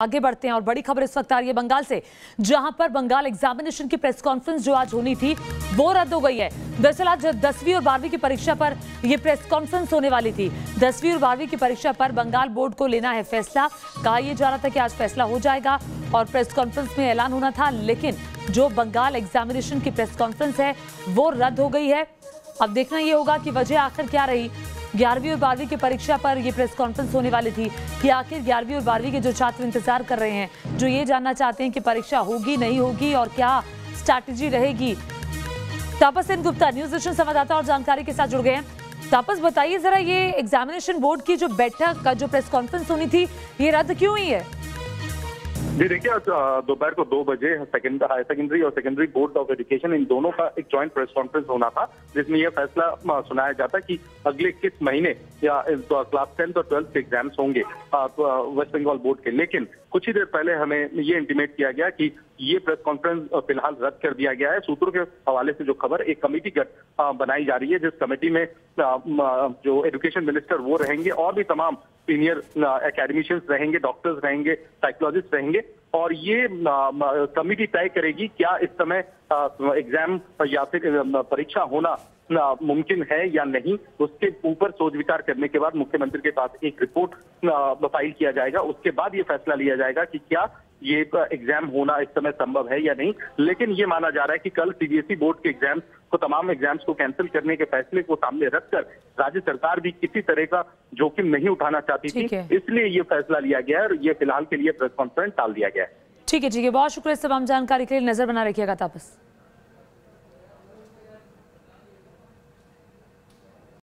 आगे बढ़ते हैं और बड़ी खबर इस वक्त आ रही है बंगाल से, जहां पर बंगाल एग्जामिनेशन की प्रेस कॉन्फ्रेंस जो आज होनी थी वो रद्द हो गई है। दरअसल आज 10वीं और 12वीं की परीक्षा पर यह प्रेस कॉन्फ्रेंस होने वाली थी। 10वीं और 12वीं की परीक्षा पर बंगाल बोर्ड को लेना है फैसला। कहा यह जा रहा था कि आज फैसला हो जाएगा और प्रेस कॉन्फ्रेंस में ऐलान होना था, लेकिन जो बंगाल एग्जामिनेशन की प्रेस कॉन्फ्रेंस है वो रद्द हो गई है। अब देखना यह होगा कि वजह आखिर क्या रही। 11वीं और 12वीं की परीक्षा पर यह प्रेस कॉन्फ्रेंस होने वाली थी कि आखिर 11वीं और 12वीं के जो छात्र इंतजार कर रहे हैं, जो ये जानना चाहते हैं कि परीक्षा होगी नहीं होगी और क्या स्ट्रैटेजी रहेगी। तापस सेन गुप्ता न्यूज नेशन संवाददाता और जानकारी के साथ जुड़ गए हैं। तापस, बताइए जरा, ये एग्जामिनेशन बोर्ड की जो बैठक का जो प्रेस कॉन्फ्रेंस होनी थी ये रद्द क्यों हुई है? जी देखिए, दोपहर को 2 बजे हायर सेकेंडरी और सेकेंडरी बोर्ड ऑफ एजुकेशन इन दोनों का एक जॉइंट प्रेस कॉन्फ्रेंस होना था, जिसमें यह फैसला सुनाया जाता कि अगले किस महीने या क्लास 10th और 12th के एग्जाम्स होंगे वेस्ट बंगाल बोर्ड के। लेकिन कुछ ही देर पहले हमें ये इंटीमेट किया गया कि ये प्रेस कॉन्फ्रेंस फिलहाल रद्द कर दिया गया है। सूत्रों के हवाले से जो खबर, एक कमेटी बनाई जा रही है जिस कमेटी में जो एजुकेशन मिनिस्टर वो रहेंगे और भी तमाम सीनियर एकेडमिशियंस रहेंगे, डॉक्टर्स रहेंगे, साइकोलॉजिस्ट रहेंगे, और ये कमेटी तय करेगी क्या इस समय एग्जाम या फिर परीक्षा होना मुमकिन है या नहीं। उसके ऊपर सोच विचार करने के बाद मुख्यमंत्री के पास एक रिपोर्ट फाइल किया जाएगा। उसके बाद ये फैसला लिया जाएगा कि क्या ये एग्जाम होना इस समय संभव है या नहीं। लेकिन ये माना जा रहा है कि कल सीबीएसई बोर्ड के एग्जाम्स को, तमाम एग्जाम्स को कैंसिल करने के फैसले को सामने रखकर राज्य सरकार भी किसी तरह का जोखिम नहीं उठाना चाहती थी, इसलिए ये फैसला लिया गया है और ये फिलहाल के लिए प्रेस कॉन्फ्रेंस टाल दिया गया है। ठीक है, बहुत शुक्रिया इस तमाम जानकारी के लिए। नजर बना रखिएगा तापस।